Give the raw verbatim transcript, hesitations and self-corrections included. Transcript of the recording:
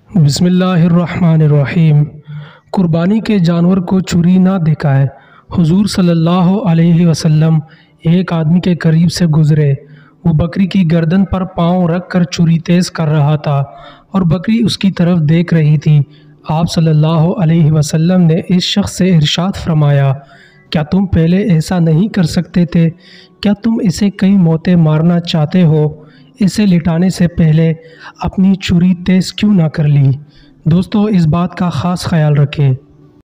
बिस्मिल्लाहिर्रहमानिर्रहीम। कुर्बानी के जानवर को छुरी ना दिखाए। हुजूर सल्लल्लाहु अलैहि वसल्लम एक आदमी के करीब से गुज़रे। वो बकरी की गर्दन पर पाँव रख कर छुरी तेज़ कर रहा था और बकरी उसकी तरफ देख रही थी। आप सल्लल्लाहु अलैहि वसल्लम ने इस शख्स से इरशाद फरमाया, क्या तुम पहले ऐसा नहीं कर सकते थे? क्या तुम इसे कई मौतें मारना चाहते हो? इसे लिटाने से पहले अपनी छुरी तेज़ क्यों ना कर ली? दोस्तों, इस बात का ख़ास ख्याल रखें।